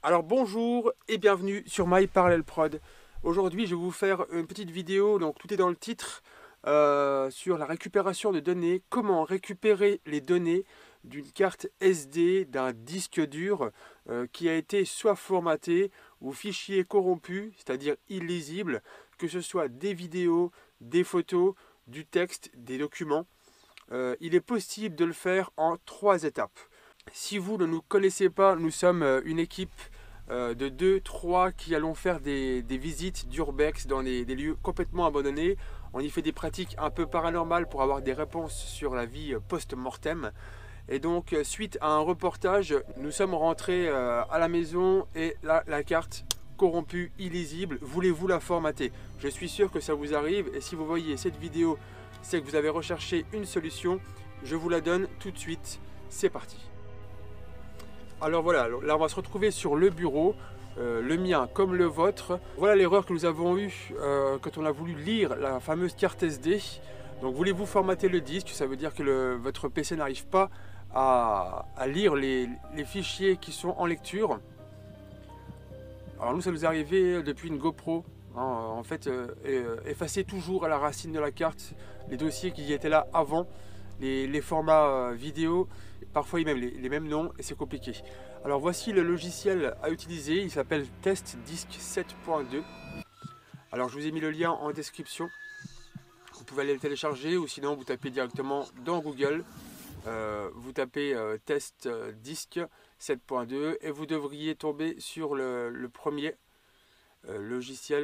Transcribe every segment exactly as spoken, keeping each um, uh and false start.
Alors bonjour et bienvenue sur MyParallelProd. Aujourd'hui je vais vous faire une petite vidéo, donc tout est dans le titre, euh, sur la récupération de données, comment récupérer les données d'une carte S D, d'un disque dur euh, qui a été soit formaté ou fichier corrompu, c'est-à-dire illisible, que ce soit des vidéos, des photos, du texte, des documents. Euh, il est possible de le faire en trois étapes. Si vous ne nous connaissez pas, nous sommes euh, une équipe euh, de deux trois qui allons faire des, des visites d'urbex dans des, des lieux complètement abandonnés. On y fait des pratiques un peu paranormales pour avoir des réponses sur la vie post-mortem. Et donc, euh, suite à un reportage, nous sommes rentrés euh, à la maison et là, la carte corrompue, illisible, voulez-vous la formater? Je suis sûr que ça vous arrive et si vous voyez cette vidéo, c'est que vous avez recherché une solution. Je vous la donne tout de suite. C'est parti. Alors voilà, là on va se retrouver sur le bureau, euh, le mien comme le vôtre. Voilà l'erreur que nous avons eue euh, quand on a voulu lire la fameuse carte S D. Donc voulez-vous formater le disque, ça veut dire que le, votre P C n'arrive pas à, à lire les, les fichiers qui sont en lecture. Alors nous ça nous est arrivé depuis une GoPro. Hein, en fait, euh, euh, effacer toujours à la racine de la carte les dossiers qui étaient là avant, les, les formats euh, vidéo, parfois même les, les mêmes noms et c'est compliqué. Alors voici le logiciel à utiliser, il s'appelle Test Disk sept point deux. Alors je vous ai mis le lien en description, vous pouvez aller le télécharger ou sinon vous tapez directement dans Google, euh, vous tapez euh, Test Disk sept point deux et vous devriez tomber sur le, le premier euh, logiciel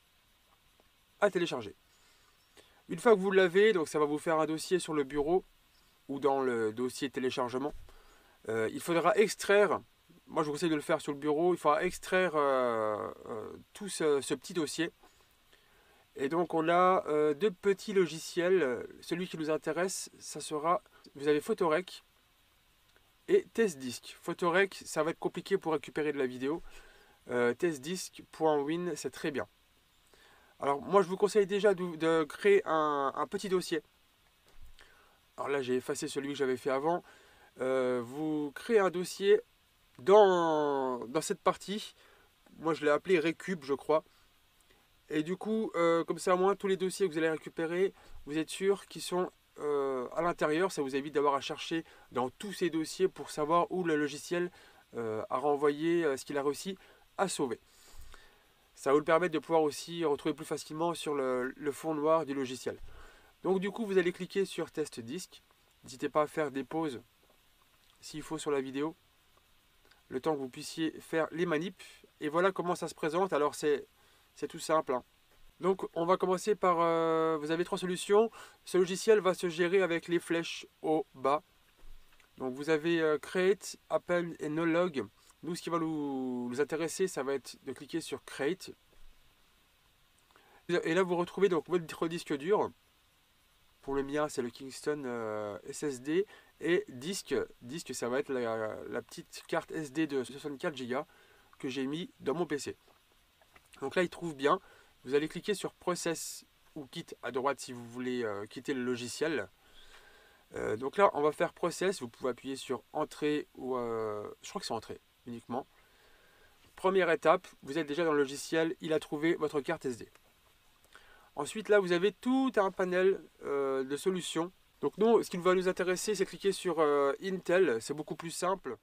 à télécharger. Une fois que vous l'avez, donc ça va vous faire un dossier sur le bureau ou dans le dossier téléchargement. Euh, il faudra extraire, moi je vous conseille de le faire sur le bureau, il faudra extraire euh, euh, tout ce, ce petit dossier. Et donc on a euh, deux petits logiciels. Celui qui nous intéresse, ça sera, vous avez Photorec et TestDisk. Photorec, ça va être compliqué pour récupérer de la vidéo. Euh, testdisk.win, c'est très bien. Alors moi je vous conseille déjà de, de créer un, un petit dossier. Alors là j'ai effacé celui que j'avais fait avant. Euh, vous créez un dossier dans, dans cette partie. Moi je l'ai appelé Récup je crois. Et du coup euh, comme ça au moins tous les dossiers que vous allez récupérer, vous êtes sûr qu'ils sont euh, à l'intérieur. Ça vous évite d'avoir à chercher dans tous ces dossiers pour savoir où le logiciel euh, a renvoyé euh, ce qu'il a réussi à sauver. Ça va vous permettre de pouvoir aussi retrouver plus facilement sur le, le fond noir du logiciel. Donc du coup vous allez cliquer sur Test Disk. N'hésitez pas à faire des pauses s'il faut sur la vidéo, le temps que vous puissiez faire les manips. Et voilà comment ça se présente. Alors c'est tout simple. Hein. Donc on va commencer par, euh, vous avez trois solutions. Ce logiciel va se gérer avec les flèches au bas. Donc vous avez euh, Create, Append et No Log. Nous ce qui va nous, nous intéresser, ça va être de cliquer sur Create. Et là vous retrouvez donc votre disque dur. Pour le mien c'est le Kingston euh, S S D. Et disque, disque ça va être la, la petite carte S D de soixante-quatre giga que j'ai mis dans mon P C. Donc là il trouve bien. Vous allez cliquer sur Process ou Quitte à droite si vous voulez euh, quitter le logiciel. Euh, donc là on va faire Process. Vous pouvez appuyer sur Entrée ou euh, je crois que c'est Entrée uniquement. Première étape, vous êtes déjà dans le logiciel. Il a trouvé votre carte S D. Ensuite là vous avez tout un panel euh, de solutions. Donc nous, ce qui va nous intéresser, c'est cliquer sur euh, Intel, c'est beaucoup plus simple.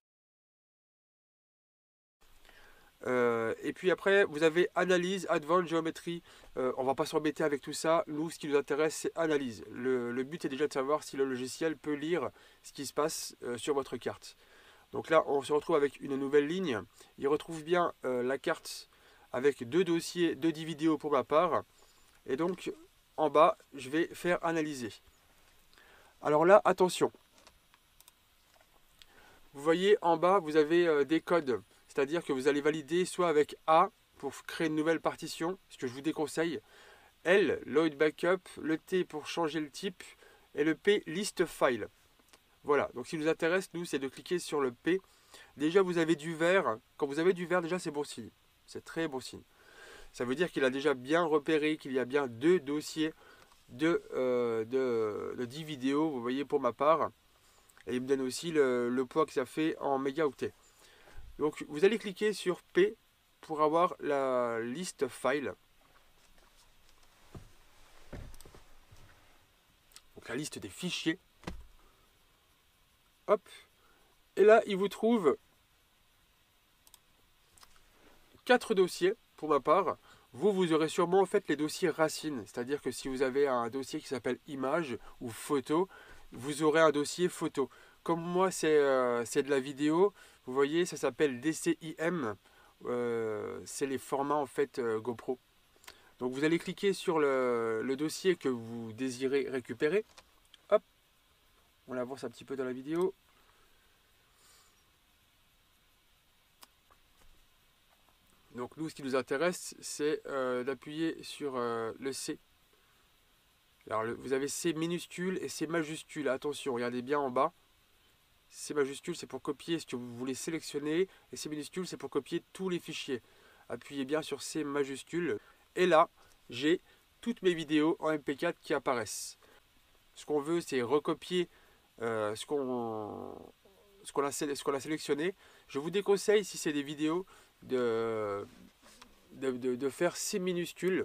Euh, et puis après, vous avez Analyse, Advanced Geometry. Euh, on ne va pas s'embêter avec tout ça. Nous, ce qui nous intéresse, c'est Analyse. Le, le but est déjà de savoir si le logiciel peut lire ce qui se passe euh, sur votre carte. Donc là, on se retrouve avec une nouvelle ligne. Il retrouve bien euh, la carte avec deux dossiers, deux dix vidéos pour ma part. Et donc, en bas, je vais faire Analyser. Alors là, attention. Vous voyez en bas, vous avez euh, des codes. C'est-à-dire que vous allez valider soit avec A pour créer une nouvelle partition, ce que je vous déconseille. L, Load Backup. Le T pour changer le type. Et le P, List File. Voilà. Donc, ce qui nous intéresse, nous, c'est de cliquer sur le P. Déjà, vous avez du vert. Quand vous avez du vert, déjà, c'est bon signe. C'est très bon signe. Ça veut dire qu'il a déjà bien repéré qu'il y a bien deux dossiers de, euh, de, de dix vidéos, vous voyez, pour ma part. Et il me donne aussi le, le poids que ça fait en mégaoctets. Donc vous allez cliquer sur P pour avoir la liste file. Donc la liste des fichiers. Hop. Et là, il vous trouve quatre dossiers pour ma part. Vous, vous aurez sûrement en fait les dossiers racines. C'est-à-dire que si vous avez un dossier qui s'appelle images ou photo, vous aurez un dossier photo. Comme moi, c'est euh, de la vidéo. Vous voyez, ça s'appelle D C I M. Euh, c'est les formats en fait euh, GoPro. Donc vous allez cliquer sur le, le dossier que vous désirez récupérer. Hop, on avance un petit peu dans la vidéo. Donc nous, ce qui nous intéresse, c'est euh, d'appuyer sur euh, le C. Alors le, vous avez C minuscule et C majuscule. Attention, regardez bien en bas. C majuscule, c'est pour copier ce que vous voulez sélectionner. Et C minuscule, c'est pour copier tous les fichiers. Appuyez bien sur C majuscule. Et là, j'ai toutes mes vidéos en M P quatre qui apparaissent. Ce qu'on veut, c'est recopier euh, ce qu'on ce qu'on a, qu'on a sélectionné. Je vous déconseille, si c'est des vidéos, de, de, de, de faire C minuscule.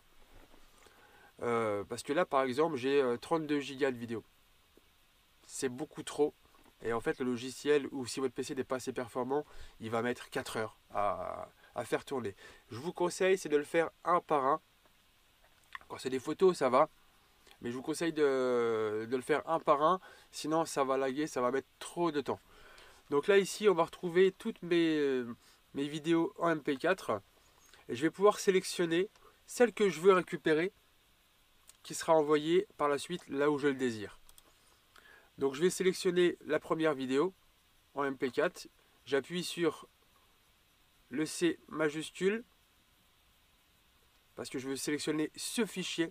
Euh, parce que là, par exemple, j'ai trente-deux gigas de vidéos. C'est beaucoup trop. Et en fait, le logiciel, ou si votre P C n'est pas assez performant, il va mettre quatre heures à, à faire tourner. Je vous conseille, c'est de le faire un par un. Quand c'est des photos, ça va. Mais je vous conseille de, de le faire un par un. Sinon, ça va laguer, ça va mettre trop de temps. Donc là, ici, on va retrouver toutes mes, mes vidéos en M P quatre. Et je vais pouvoir sélectionner celle que je veux récupérer, qui sera envoyée par la suite là où je le désire. Donc je vais sélectionner la première vidéo en M P quatre. J'appuie sur le C majuscule parce que je veux sélectionner ce fichier,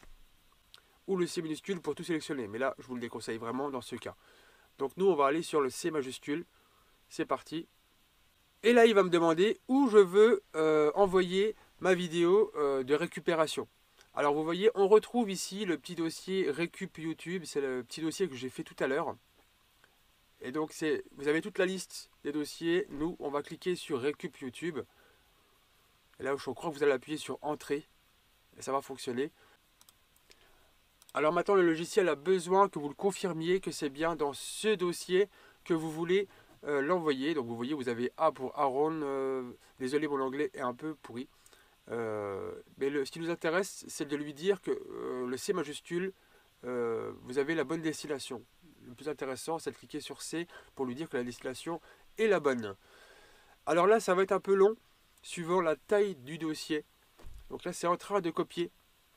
ou le C minuscule pour tout sélectionner. Mais là, je vous le déconseille vraiment dans ce cas. Donc nous, on va aller sur le C majuscule. C'est parti. Et là, il va me demander où je veux euh, envoyer ma vidéo euh, de récupération. Alors vous voyez, on retrouve ici le petit dossier Récup YouTube. C'est le petit dossier que j'ai fait tout à l'heure. Et donc, vous avez toute la liste des dossiers. Nous, on va cliquer sur Récup YouTube. Et là, je crois que vous allez appuyer sur Entrée. Et ça va fonctionner. Alors maintenant, le logiciel a besoin que vous le confirmiez que c'est bien dans ce dossier que vous voulez euh, l'envoyer. Donc vous voyez, vous avez A pour Aaron. Euh, désolé, mon anglais est un peu pourri. Euh, mais le, ce qui nous intéresse, c'est de lui dire que euh, le C majuscule, euh, vous avez la bonne destination. Le plus intéressant, c'est de cliquer sur C pour lui dire que la destination est la bonne. Alors là, ça va être un peu long, suivant la taille du dossier. Donc là, c'est en train de copier.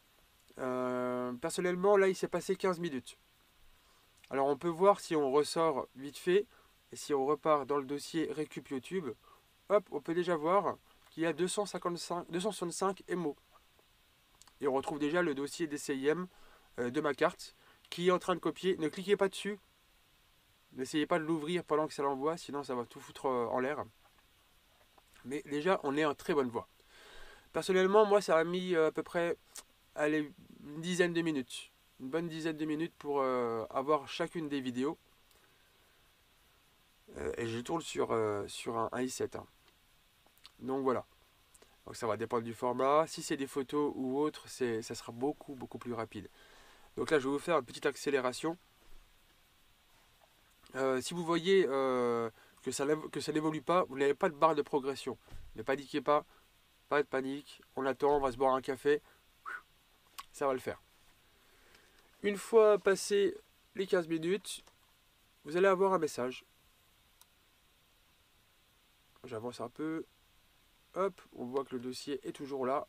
Euh, personnellement, là, il s'est passé quinze minutes. Alors, on peut voir si on ressort vite fait, et si on repart dans le dossier Récup YouTube, hop, on peut déjà voir qu'il y a deux cent cinquante-cinq, deux cent soixante-cinq M O. Et on retrouve déjà le dossier D C I M euh, de ma carte, qui est en train de copier. Ne cliquez pas dessus. N'essayez pas de l'ouvrir pendant que ça l'envoie, sinon ça va tout foutre en l'air. Mais déjà, on est en très bonne voie. Personnellement, moi, ça a mis à peu près allez, une dizaine de minutes. Une bonne dizaine de minutes pour euh, avoir chacune des vidéos. Euh, et je tourne sur, euh, sur un, un i sept. Hein. Donc voilà. Donc ça va dépendre du format. Si c'est des photos ou autre, ça sera beaucoup, beaucoup plus rapide. Donc là, je vais vous faire une petite accélération. Euh, si vous voyez euh, que ça, que ça n'évolue pas, vous n'avez pas de barre de progression. Ne paniquez pas. Pas de panique. On attend, on va se boire un café. Ça va le faire. Une fois passé les quinze minutes, vous allez avoir un message. J'avance un peu. Hop, on voit que le dossier est toujours là.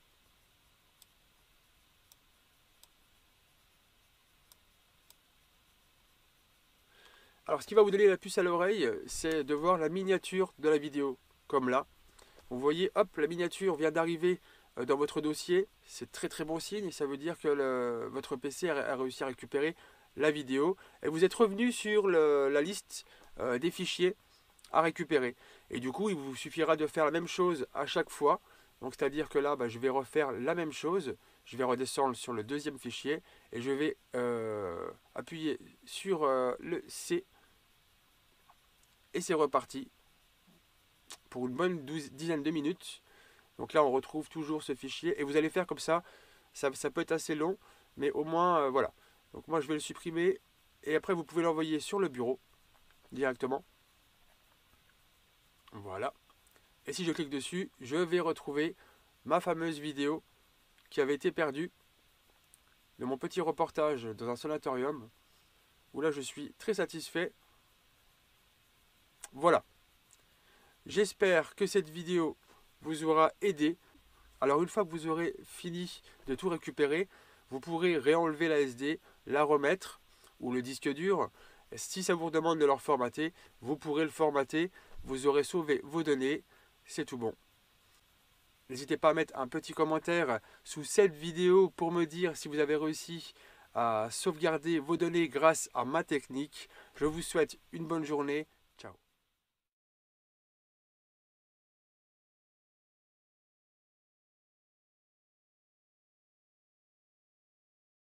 Alors ce qui va vous donner la puce à l'oreille, c'est de voir la miniature de la vidéo, comme là. Vous voyez, hop, la miniature vient d'arriver dans votre dossier. C'est très très bon signe, ça veut dire que le, votre P C a, a réussi à récupérer la vidéo. Et vous êtes revenu sur le, la liste euh, des fichiers à récupérer. Et du coup, il vous suffira de faire la même chose à chaque fois. Donc c'est-à-dire que là, bah, je vais refaire la même chose. Je vais redescendre sur le deuxième fichier et je vais euh, appuyer sur euh, le C. Et c'est reparti pour une bonne douze, dizaine de minutes. Donc là, on retrouve toujours ce fichier. Et vous allez faire comme ça. Ça, ça peut être assez long, mais au moins, euh, voilà. Donc moi, je vais le supprimer. Et après, vous pouvez l'envoyer sur le bureau directement. Voilà. Et si je clique dessus, je vais retrouver ma fameuse vidéo qui avait été perdue de mon petit reportage dans un sanatorium, où là, je suis très satisfait. Voilà. J'espère que cette vidéo vous aura aidé. Alors une fois que vous aurez fini de tout récupérer, vous pourrez réenlever la S D, la remettre, ou le disque dur. Si ça vous demande de le reformater, vous pourrez le formater. Vous aurez sauvé vos données. C'est tout bon. N'hésitez pas à mettre un petit commentaire sous cette vidéo pour me dire si vous avez réussi à sauvegarder vos données grâce à ma technique. Je vous souhaite une bonne journée